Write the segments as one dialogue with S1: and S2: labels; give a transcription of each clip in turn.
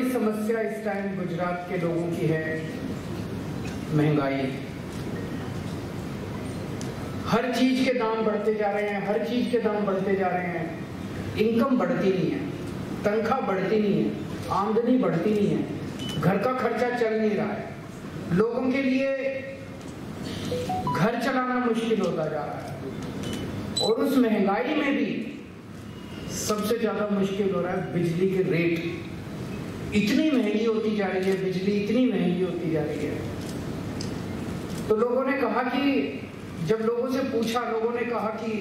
S1: बड़ी समस्या इस टाइम गुजरात के लोगों की है महंगाई। हर चीज के दाम बढ़ते जा रहे हैं, हर चीज के दाम बढ़ते जा रहे हैं। इनकम बढ़ती नहीं है, तनख्वाह बढ़ती नहीं है, आमदनी बढ़ती नहीं है, घर का खर्चा चल नहीं रहा है, लोगों के लिए घर चलाना मुश्किल होता जा रहा है। और उस महंगाई में भी सबसे ज्यादा मुश्किल हो रहा है बिजली के रेट। इतनी महंगी होती जा रही है बिजली, इतनी महंगी होती जा रही है। तो लोगों ने कहा कि जब लोगों से पूछा, लोगों ने कहा कि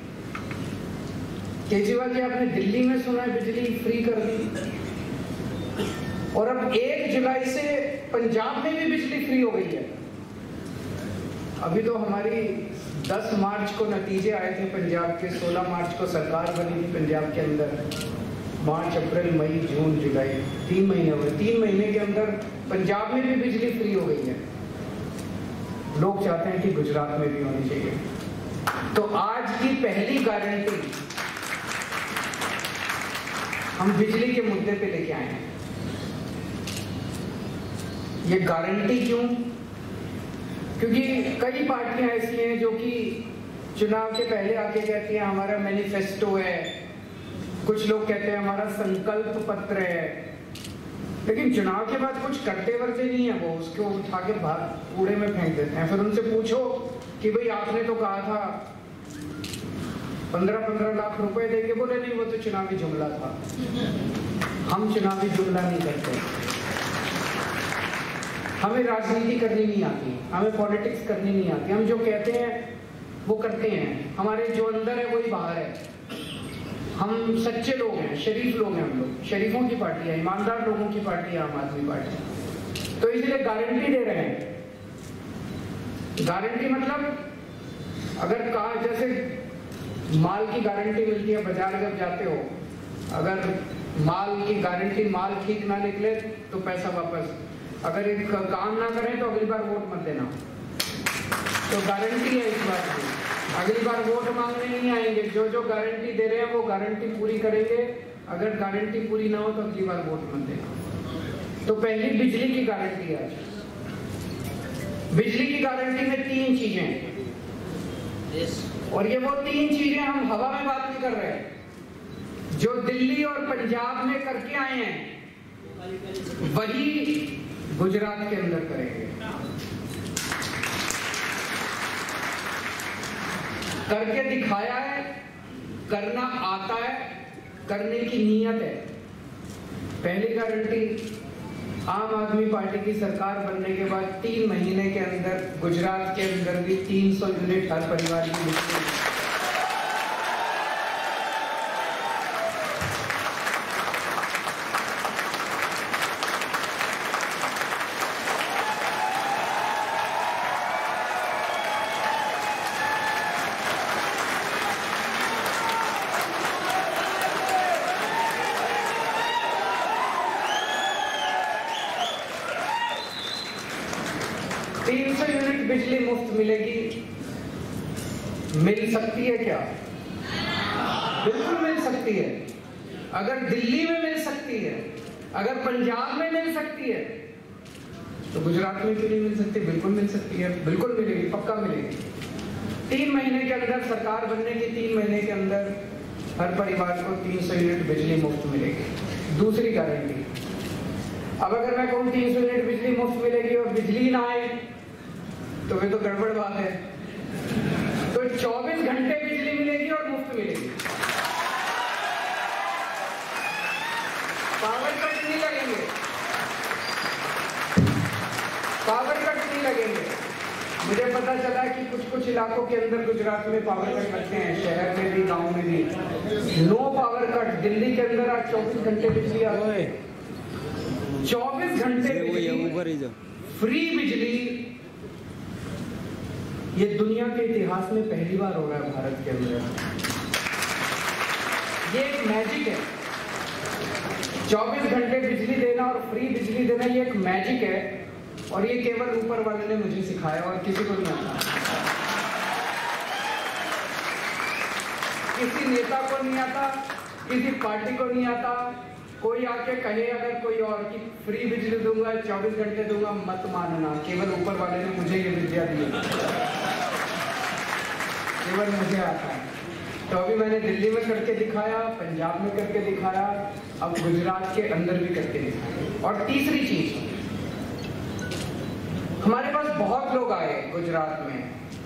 S1: केजरीवाल जी आपने दिल्ली में सुना है बिजली फ्री कर दी, और अब 1 जुलाई से पंजाब में भी बिजली फ्री हो गई है। अभी तो हमारी 10 मार्च को नतीजे आए थे पंजाब के, 16 मार्च को सरकार बनी थी पंजाब के अंदर। मार्च, अप्रैल, मई, जून, जुलाई 3 महीने हुए। 3 महीने के अंदर पंजाब में भी बिजली फ्री हो गई है। लोग चाहते हैं कि गुजरात में भी होनी चाहिए। तो आज की पहली गारंटी हम बिजली के मुद्दे पे लेके आए हैं। ये गारंटी क्यों? क्योंकि कई पार्टियां ऐसी हैं जो कि चुनाव के पहले आके कहती हैं हमारा मैनिफेस्टो है, कुछ लोग कहते हैं हमारा संकल्प पत्र है, लेकिन चुनाव के बाद कुछ करते वर्ते नहीं है। वो उसको उठा के बाहर कूड़े में फेंक देते हैं। फिर उनसे पूछो कि भाई आपने तो कहा था 15-15 लाख रुपए देंगे, बोले नहीं वो तो चुनावी जुमला था। हम चुनावी जुमला नहीं करते, हमें राजनीति करनी नहीं आती, हमें पॉलिटिक्स करनी नहीं आती। हम जो कहते हैं वो करते हैं, हमारे जो अंदर है वही बाहर है। हम सच्चे लोग हैं, शरीफ लोग हैं, हम लोग शरीफों की पार्टी है, ईमानदार लोगों की पार्टी है आम आदमी पार्टी। तो इसलिए गारंटी दे रहे हैं। गारंटी मतलब अगर कहा, जैसे माल की गारंटी मिलती है बाजार जब जाते हो, अगर माल की गारंटी, माल ठीक ना निकले तो पैसा वापस, अगर एक काम ना करें तो अगली बार वोट मत देना। तो गारंटी है इस बात की, अगली बार वोट मांगने नहीं आएंगे। जो जो गारंटी दे रहे हैं वो गारंटी पूरी करेंगे। अगर गारंटी पूरी ना हो तो अगली बार वोट मत देना। तो पहली बिजली की गारंटी है। बिजली की गारंटी में 3 चीजें हैं, और ये वो 3 चीजें हम हवा में बात नहीं कर रहे हैं। जो दिल्ली और पंजाब में करके आए हैं वही गुजरात के अंदर करेंगे। करके दिखाया है, करना आता है, करने की नीयत है। पहली गारंटी, आम आदमी पार्टी की सरकार बनने के बाद 3 महीने के अंदर गुजरात के अंदर भी 300 यूनिट हर परिवार की मिलती है। बिजली मुफ्त मिलेगी। मिल सकती है क्या? बिल्कुल मिल सकती है। अगर दिल्ली में मिल सकती है, अगर पंजाब में मिल सकती है, तो गुजरात में क्यों नहीं मिल सकती? बिल्कुल मिल सकती है, बिल्कुल मिलेगी, पक्का मिलेगी। 3 महीने के अंदर, सरकार बनने के 3 महीने के अंदर हर परिवार को 300 यूनिट बिजली मुफ्त मिलेगी। दूसरी गारंटी, अब अगर मैं कहूँ 300 यूनिट बिजली मुफ्त मिलेगी और बिजली ना आए तो वे तो गड़बड़ बात है। तो 24 घंटे बिजली मिलेगी और मुफ्त मिलेगी। पावर कट नहीं लगेंगे, पावर कट नहीं लगेंगे। मुझे पता चला कि कुछ इलाकों के अंदर गुजरात में पावर कट लगते हैं, शहर में भी, गांव में भी। No power cut. दिल्ली के अंदर आज 24 घंटे बिजली आ रही है। 24 घंटे बिजली, फ्री बिजली। ये दुनिया के इतिहास में पहली बार हो रहा है भारत के अंदर। ये एक मैजिक है। 24 घंटे बिजली देना और फ्री बिजली देना, ये एक मैजिक है। और ये केवल ऊपर वाले ने मुझे सिखाया और किसी को नहीं आता। किसी नेता को नहीं आता, किसी पार्टी को नहीं आता, कोई आके कहे अगर कोई और कि फ्री बिजली दूंगा, 24 घंटे दूंगा, मत मानना। केवल ऊपर वाले ने मुझे ये विद्या दी है, केवल मुझे आता है। तो अभी मैंने दिल्ली में करके दिखाया, पंजाब में करके दिखाया, अब गुजरात के अंदर भी करके दिखाया। और तीसरी चीज, हमारे पास बहुत लोग आए गुजरात में,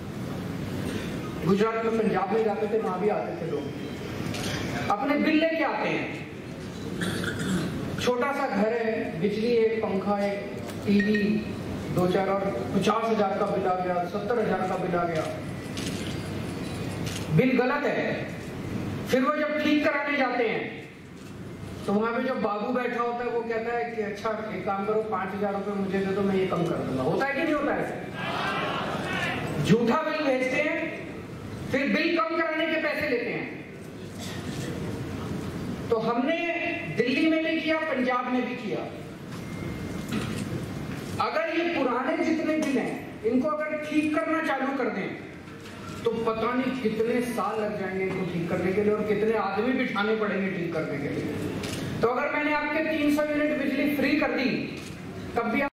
S1: पंजाब में जाते थे, वहां भी आते थे लोग, अपने बिल लेके आते हैं। छोटा सा घर है, बिजली एक, पंखा एक, टीवी 2-4 और 50,000 का बिल आ गया, 70,000 का बिल आ गया। बिल गलत है। फिर वो जब ठीक कराने जाते हैं तो वहां पे जो बाबू बैठा होता है वो कहता है कि अच्छा एक काम करो, 5,000 रुपए मुझे दे दो, मैं ये कम कर दूंगा। होता है कि नहीं होता है? झूठा बिल भेजते हैं, फिर बिल कम कराने के पैसे लेते हैं। तो हमने दिल्ली में भी किया, पंजाब में भी किया। अगर ये पुराने जितने बिल हैं, इनको अगर ठीक करना चालू कर दें तो पता नहीं कितने साल लग जाएंगे इनको ठीक करने के लिए, और कितने आदमी बिठाने पड़ेंगे ठीक करने के लिए। तो अगर मैंने आपके 300 यूनिट बिजली फ्री कर दी, तब भी